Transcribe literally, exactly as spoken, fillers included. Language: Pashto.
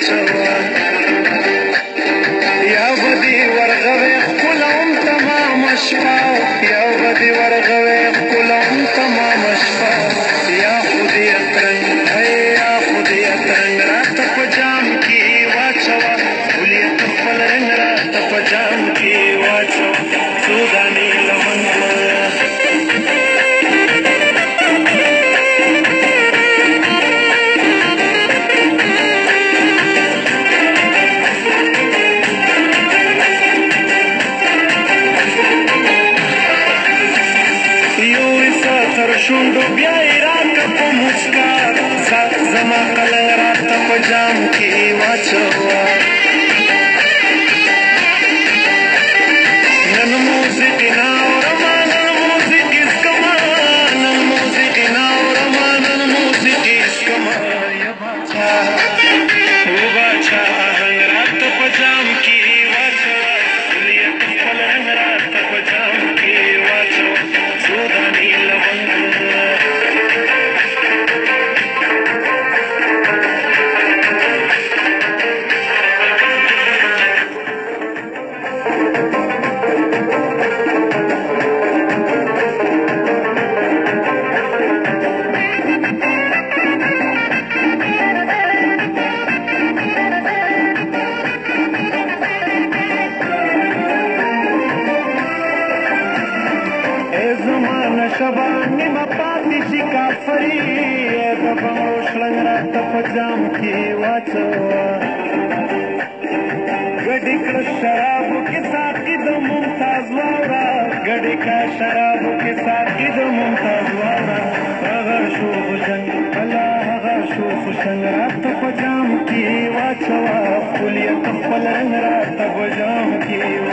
واچوه یا بدی ورغوی خپلوم تمام شپه یا بدی ورغوی خپلوم تمام شپه یا خودی اترنگ یا خودی اترنگ راته په جام کې واچوه ګلیت خپل رنګ راته په جام کې واچوه څو دانې لونګ شونډو بیا یې راکړه په مسکا سات زما قلنګ راته په جام کې واچوه نن موسیقي نه اورمه نن موسیقي څکمه نن موسیقي نه اورمه نن موسیقي څکمه یا باچا او باچا آهنګ راته په جام کې واچوه ګلیت خپل رنګ راته په جام کې واچوه څو دانې لونګ شبانی ما پاتی شي کافری د بنگلو شلنګ راته په جام کې واچوه ګډې کړه شرابو کې ساقي د ممتاز واوره ګډې کړه شرابو کې ساقي د ممتاز واوره هغه شو خوشنګ الله هغه شو خوشنګ راته په جام کې واچوه ښکلیت خپل رنګ راته په جام کې